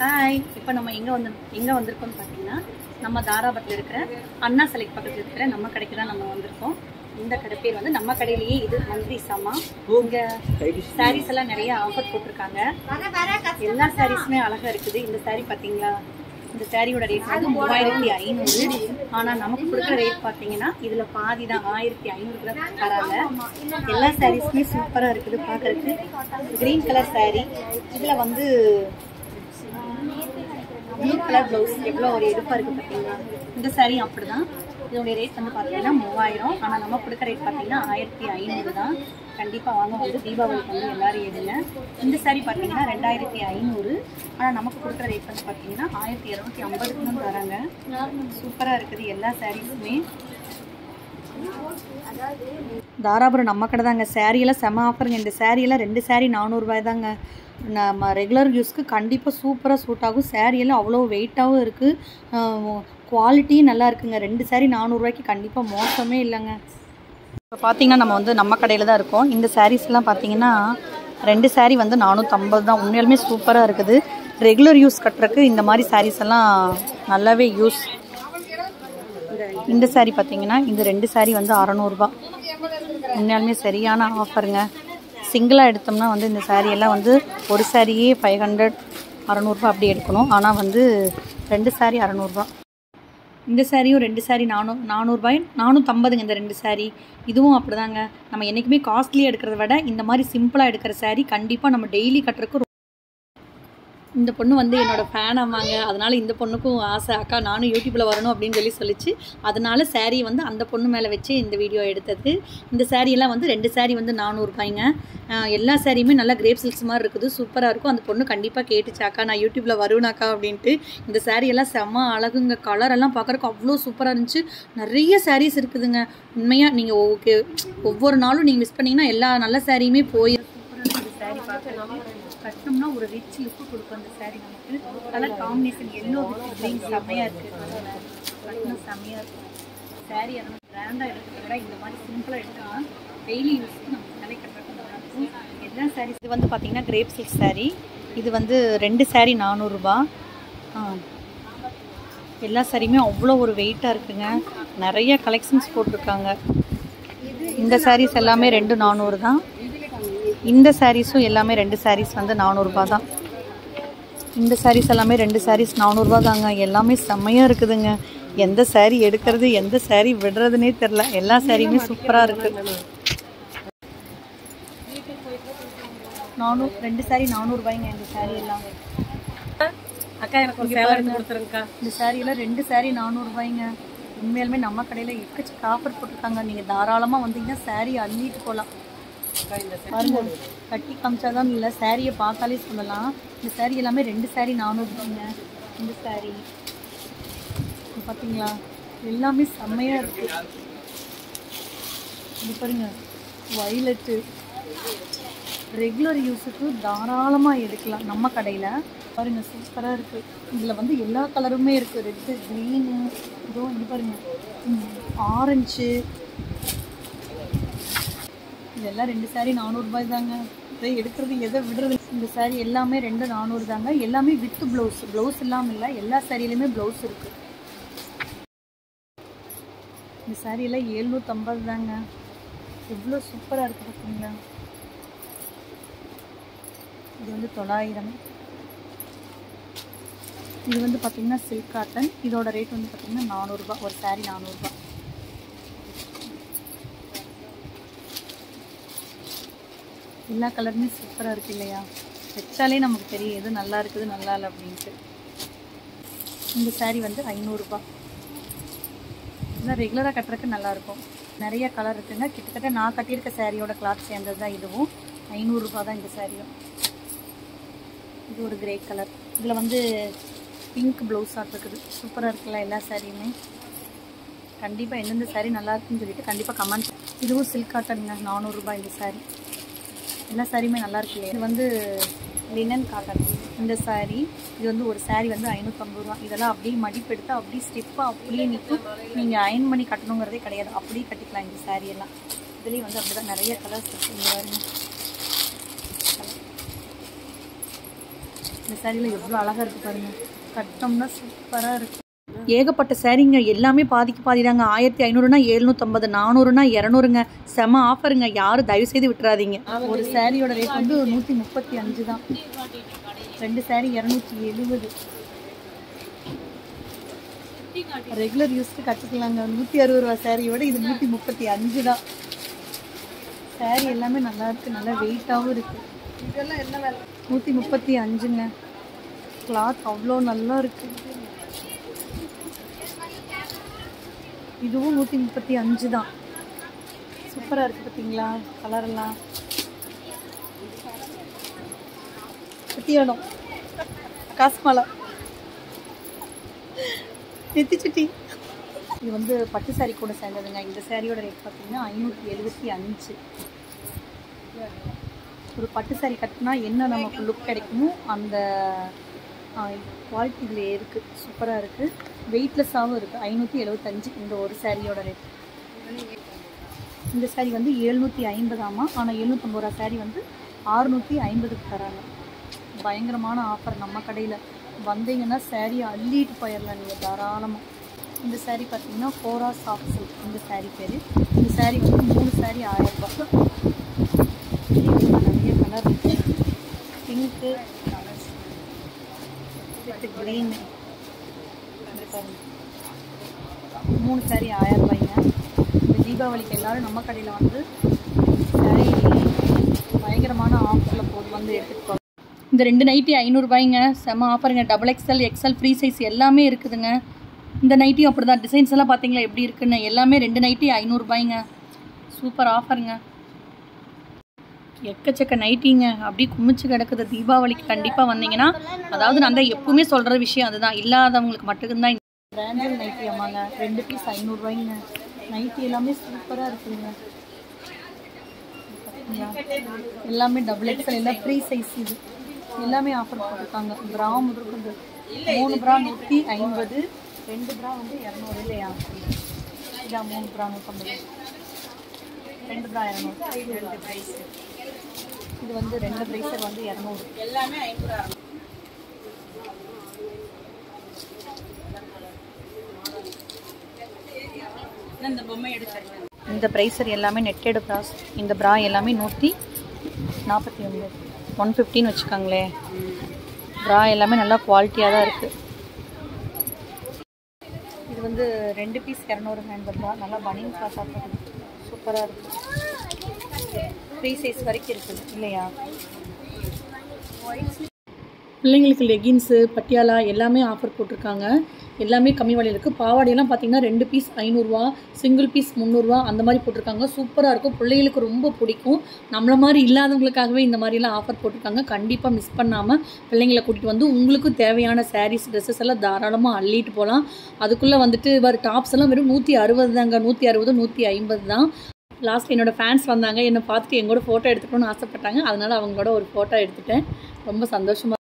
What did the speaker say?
Hi, இப்போ நம்ம எங்கே வந்திருக்கோம்னு பார்த்தீங்கன்னா, நம்ம தாராபுரத்தில் இருக்கிற அண்ணா சிலைக்கு பக்கத்தில் இருக்கிற நம்ம கடைக்கு தான் நம்ம வந்திருக்கோம். இந்த கடை பேர் வந்து நம்ம கடையிலேயே இது மந்திரி சாமா. இங்கே சாரீஸ் எல்லாம் நிறைய ஆஃபர் போட்டிருக்காங்க. எல்லா சாரீஸுமே அழகாக இருக்குது. இந்த சாரீ பார்த்தீங்களா, இந்த சாரியோட ரேட் வந்து 3500. ஆனால் நமக்கு கொடுக்குற ரேட் பார்த்தீங்கன்னா இதில் பாதி தான் 1500 தான் தராங்க. எல்லா சாரீஸுமே சூப்பராக இருக்குது பார்க்குறதுக்கு. க்ரீன் கலர் சாரீ, இதில் வந்து ப்ளூ கலர் ப்ளவுஸ் எவ்வளோ ஒரு எடுப்பாக இருக்குது பார்த்தீங்களா. இந்த சாரீ அப்படி தான். இதோடைய ரேட் வந்து பார்த்தீங்கன்னா 3000. ஆனால் நம்ம கொடுக்குற ரேட் பார்த்தீங்கன்னா 1500 தான். கண்டிப்பாக வாங்க, வந்து தீபாவளிக்கு வந்து எல்லோரும் எடுங்க. இந்த சாரீ பார்த்தீங்கன்னா 2500. ஆனால் நமக்கு கொடுக்குற ரேட் வந்து பார்த்தீங்கன்னா 1250 தான் தராங்க. சூப்பராக இருக்குது எல்லா சாரீஸுமே. தாராபுரம் நம்ம கடை தாங்க. சாரியெல்லாம் செம ஆஃபருங்க. இந்த சாரியெல்லாம் 2 சாரீ 400 ரூபாய் தாங்க. நம்ம ரெகுலர் யூஸ்க்கு கண்டிப்பாக சூப்பராக சூட் ஆகும். சாரியெல்லாம் அவ்வளோ வெயிட்டாகவும் இருக்குது, குவாலிட்டியும் நல்லா இருக்குங்க. 2 சாரீ 400 ரூபாய்க்கு கண்டிப்பாக மோசமே இல்லைங்க. இப்போ பார்த்தீங்கன்னா நம்ம வந்து நம்ம கடையில் தான் இருக்கோம். இந்த சாரீஸ்லாம் பார்த்தீங்கன்னா 2 சாரீ வந்து 450 தான். உண்மையாலுமே சூப்பராக இருக்குது. ரெகுலர் யூஸ் கட்டுறதுக்கு இந்த மாதிரி சாரீஸ் எல்லாம் நல்லாவே யூஸ். இந்த சாரீ பார்த்தீங்கன்னா இந்த 2 சாரீ வந்து 600 ரூபா. உண்மையாலுமே சரியான ஆஃபருங்க. சிங்கிளாக எடுத்தோம்னா வந்து இந்த சாரியெல்லாம் வந்து ஒரு சாரியே 500 600 அப்படி எடுக்கணும். ஆனால் வந்து 2 சாரீ 600 இந்த சாரியும் 2 சாரீ 400 ரூபாய் 450ங்க. இந்த 2 சாரீ இதுவும் அப்படிதாங்க. நம்ம என்றைக்குமே காஸ்ட்லியாக எடுக்கிறத விட இந்த மாதிரி சிம்பிளாக எடுக்கிற சாரீ கண்டிப்பாக நம்ம டெய்லி கட்டுறதுக்கு. இந்த பொண்ணு வந்து என்னோடய ஃபேன் ஆமாங்க. அதனால் இந்த பொண்ணுக்கும் ஆசை, அக்கா நானும் யூடியூப்பில் வரணும் அப்படின்னு சொல்லிச்சு. அதனால் சாரீ வந்து அந்த பொண்ணு மேலே வச்சு இந்த வீடியோ எடுத்தது. இந்த சாரியெல்லாம் வந்து 2 சாரீ வந்து 400 ரூபாய்ங்க. எல்லா சாரியுமே நல்லா கிரேப் சில்க்ஸ் மாதிரி இருக்குது, சூப்பராக இருக்கும். அந்த பொண்ணு கண்டிப்பாக கேட்டுச்சு, அக்கா நான் யூடியூப்பில் வருவேனாக்கா அப்படின்ட்டு. இந்த சாரியெல்லாம் செம்ம அழகுங்க. கலரெல்லாம் பார்க்குறக்கு அவ்வளோ சூப்பராக இருந்துச்சு. நிறைய சாரீஸ் இருக்குதுங்க. உண்மையாக நீங்கள் ஓகே ஒவ்வொரு நாளும் நீங்கள் மிஸ் பண்ணிங்கன்னா எல்லா நல்ல சாரியுமே போய் சூப்பராக இருக்குது. சாரீ பார்க்கலாம் கட்டணும்னா ஒரு ரிச் லுக்கு கொடுக்கும் அந்த சாரீ. நமக்கு colour combination yellow with green செம்மையாக இருக்குது. கட்டணும் செம்மையாக இருக்கும். சாரீ அதனால் கிராண்டாக எடுக்கிறத விட இந்த மாதிரி சிம்பிளாக எடுத்தோம்னா டெய்லி யூஸ்க்கு நம்ம சாரீ கட்டுறதுக்கு நல்லாயிருக்கும். எல்லா சாரீஸ் இது வந்து பார்த்திங்கன்னா கிரேப் சில்க் சாரீ. இது வந்து 2 சாரீ 400 ரூபா. எல்லா சாரியுமே அவ்வளோ ஒரு வெயிட்டாக இருக்குங்க. நிறைய கலெக்ஷன்ஸ் போட்டிருக்காங்க. இந்த சாரீஸ் எல்லாமே 2 400 தான். இந்த சாரீஸும் எல்லாமே 2 சாரீஸ் வந்து 400 ரூபா தான். இந்த சாரீஸ் எல்லாமே 2 சாரீஸ் 400 ரூபா தாங்க. எல்லாமே செம்மையாக இருக்குதுங்க. எந்த சாரீ எடுக்கிறது எந்த சாரீ விடுறதுனே தெரில. எல்லா சாரியுமே சூப்பராக இருக்குது. 2 சாரீ 400 ரூபாய்ங்க. இந்த சாரீ எல்லாம் அக்கா எனக்கு ஒரு சேலை எடுத்து கொடுத்துருங்கக்கா. இந்த சாரியெல்லாம் 2 சாரீ 400 ரூபாய்ங்க. உண்மையாலுமே நம்ம கடையில் எக்கச்சக்க ஆஃபர் போட்டிருக்காங்க. நீங்கள் தாராளமாக வந்தீங்கன்னா சாரீ அள்ளிட்டு போகலாம். பாருங்க, கட்டி காமிச்சாதான் இல்லை, சாரியை பார்த்தாலே சொல்லலாம். இந்த சாரீ எல்லாமே 2 சாரீ 400 ரூபாய்ங்க. இந்த சாரீ பார்த்தீங்களா, எல்லாமே செம்மையாக இருக்குது. இது பாருங்க, வயலட்டு ரெகுலர் யூஸுக்கு தாராளமாக எடுக்கலாம் நம்ம கடையில். பாருங்கள் சூப்பராக இருக்குது. இதில் வந்து எல்லா கலருமே இருக்குது. ரெட்டு, க்ரீனு, இதோ இது பாருங்கள் ஆரஞ்சு. இதெல்லாம் 2 சாரீ 400 ரூபாய் தாங்க. இதை எடுக்கிறது எதை விடுறது. இந்த சாரீ எல்லாமே 2 400 தாங்க. எல்லாமே வித் ப்ளவுஸ் இல்லாமல் இல்லை, எல்லா சாரியிலையுமே ப்ளவுஸ் இருக்குது. இந்த சாரியெல்லாம் 750 தாங்க. எவ்வளோ சூப்பராக இருக்குது பார்த்தீங்களா. இது வந்து 900. இது வந்து பார்த்திங்கன்னா சில்க் காட்டன். இதோட ரேட் வந்து பார்த்திங்கன்னா 400 ரூபா. ஒரு சாரீ 400 ரூபா. எல்லா கலருமே சூப்பராக இருக்குது இல்லையா. வச்சாலே நமக்கு தெரியும் எது நல்லா இருக்குது நல்லா இல்லை அப்படின்ட்டு. இந்த சாரீ வந்து 500 ரூபா. இதெல்லாம் ரெகுலராக கட்டுறதுக்கு நல்லாயிருக்கும். நிறைய கலர் இருக்குங்க. கிட்டத்தட்ட நான் கட்டியிருக்க சாரியோட கிளாத் சேர்ந்தது தான் இதுவும். 500 ரூபா தான் இந்த சாரியும். இது ஒரு கிரே கலர். இதில் வந்து பிங்க் ப்ளவுஸ் ஆட் இருக்குது. சூப்பராக இருக்குல்ல எல்லா சாரியுமே. கண்டிப்பாக எந்தெந்த சாரீ நல்லா இருக்குன்னு சொல்லிட்டு கண்டிப்பாக கமெண்ட். இதுவும் சில்க் காட்டனுங்க. 400 ரூபா இந்த சாரீ. எல்லா சாரியுமே நல்லா இருக்கு இல்லையா. இது வந்து லினன் காட்டன் இந்த சாரீ. இது வந்து ஒரு சாரீ வந்து 550 ரூபா. இதெல்லாம் அப்படியே மடிப்பு எடுத்து அப்படியே ஸ்டிப்பாக அப்படியே நிற்கும். நீங்கள் அயன் பண்ணி கட்டணுங்கிறதே கிடையாது, அப்படியே கட்டிக்கலாம் இந்த சாரியெல்லாம். இதுலேயும் வந்து அப்படி தான் நிறைய கலர்ஸ் இருக்குது. இந்த இந்த சாரியில் எவ்வளோ அழகாக இருக்குது பாருங்கள், கட்டம்னா சூப்பராக இருக்குது. ஏகப்பட்ட சாரீங்க, எல்லாமே பாதிக்கு பாதி தாங்க. 1500னா 750, 400னா 200ங்க. செம ஆஃபருங்க, யாரும் தயவுசெய்து விட்டுறாதீங்க. ஒரு சாரியோட ரேட் வந்து 135 தான். 2 சாரி 270. ரெகுலர் யூஸ்க்கு கட்டிக்கலாங்க. 160 ரூபா சாரியோட இது 135 தான். சாரி எல்லாமே நல்லா இருக்குது, நல்லா வெயிட்டாகவும் இருக்குது. இதெல்லாம் என்ன வேலை? 135ங்க. கிளாத் அவ்வளோ நல்லா இருக்குது. இதுவும் 135 தான். சூப்பராக இருக்குது பார்த்தீங்களா கலரெல்லாம். சுட்டியாடும் காசு மலை நெத்தி சுட்டி. இது வந்து பட்டு சாரி கூட சேர்ந்ததுங்க. இந்த சாரியோட ரேட் பார்த்தீங்கன்னா 575. ஒரு பட்டு சாரி கட்டினா என்ன நமக்கு லுக் கிடைக்குமோ அந்த குவாலிட்டி இதில் இருக்குது. சூப்பராக இருக்குது, வெயிட்லெஸ்ஸாகவும் இருக்குது. 575 இந்த ஒரு சாரியோட ரேட். இந்த சாரி வந்து 750 ஆமாம். ஆனால் 750 ரூபா சாரி வந்து 650க்கு தராங்க. பயங்கரமான ஆஃபர் நம்ம கடையில். வந்தீங்கன்னா சாரியை அள்ளிட்டு போயிடலாம் நீங்கள் தாராளமாக. இந்த சாரி பார்த்தீங்கன்னா கோரா சாஃப்ட் சில்க் இந்த சாரி பேர். இந்த சாரி வந்து 3 சாரி 1000 ரூபாய். நிறைய கலர் இருக்குது. Pink with green. 3 சாரி 1000 ரூபாய்ங்க. இந்த தீபாவளிக்கு எல்லோரும் நம்ம கடையில் வந்து சாரி பயங்கரமான ஆஃபரில் போட்டு வந்து எடுத்துகிட்டு போகலாம். இந்த 2 நைட்டி 500 ரூபாய்ங்க. செம ஆஃபருங்க. XXL XL ஃப்ரீ சைஸ் எல்லாமே இருக்குதுங்க. இந்த நைட்டியும் அப்படி தான். டிசைன்ஸ் எல்லாம் பார்த்தீங்களா எப்படி இருக்குன்னு. எல்லாமே 2 நைட்டி 500 ரூபாய்ங்க. சூப்பர் ஆஃபருங்க. எக்கச்சக்க நைட்டிங்க அப்படி குமிச்சு கிடக்குது. தீபாவளிக்கு கண்டிப்பாக வந்தீங்கன்னா, அதாவது நான் தான் எப்பவுமே சொல்கிற விஷயம் அதுதான், இல்லாதவங்களுக்கு மட்டும்தான். பிராண்டட் நைட்டி அம்மாங்க. 2 பீஸ் 500 ரூபாய்ங்க. நைட்டி எல்லாமே சூப்பராக இருக்குதுங்க. எல்லாமே XXL எல்லாம் ஃப்ரீ சைஸ். இது எல்லாமே ஆஃபர் போட்டிருக்காங்க. ப்ரா முதற்கொண்டு 3 ப்ரா 150, 2 ப்ரா வந்து 200 இல்லையா? இதான் 3 ப்ரா 150, 2 ப்ரா 200. இது வந்து 2 ப்ரைஸர் வந்து 200. எல்லாமே 500. இந்த பொம்மை எடுத்து இந்த ப்ரைஸர் எல்லாமே நெட்டட் ப்ராஸ். இந்த ப்ரா எல்லாமே 149, 150ன்னு வச்சுக்கோங்களே. ப்ரா எல்லாமே நல்லா குவாலிட்டியாக தான் இருக்குது. இது வந்து 2 பீஸ் 200 இந்த ப்ரா. நல்லா பனியன் கிளாத்தாக இருக்குது. சூப்பராக இருக்குது. ஃப்ரீ சைஸ் வரைக்கும் இருக்குது இல்லையா? பிள்ளைங்களுக்கு லெகின்ஸு பட்டியாலா எல்லாமே ஆஃபர் போட்டிருக்காங்க. எல்லாமே கம்மி விலையில் இருக்குது. பாவாடையெல்லாம் பார்த்தீங்கன்னா 2 பீஸ் 500 ரூபா, சிங்கிள் பீஸ் 300 ரூபா அந்த மாதிரி போட்டிருக்காங்க. சூப்பராக இருக்கும். பிள்ளைங்களுக்கு ரொம்ப பிடிக்கும். நம்மள மாதிரி இல்லாதவங்களுக்காகவே இந்த மாதிரிலாம் ஆஃபர் போட்டிருக்காங்க. கண்டிப்பாக மிஸ் பண்ணாமல் பிள்ளைங்களை கூட்டிகிட்டு வந்து உங்களுக்கு தேவையான சாரீஸ் ட்ரெஸ்ஸஸ் எல்லாம் தாராளமாக அள்ளிட்டு போகலாம். அதுக்குள்ளே வந்துட்டு வர டாப்ஸ் எல்லாம் வெறும் 160 தாங்க. 160, 150 தான். லாஸ்ட் என்னோடய ஃபேன்ஸ் வந்தாங்க. என்னை பார்த்துட்டு எங்களோட ஃபோட்டோ எடுத்துக்கணும்னு ஆசைப்பட்டாங்க. அதனால் அவங்களோட ஒரு ஃபோட்டோ எடுத்துட்டேன். ரொம்ப சந்தோஷமாக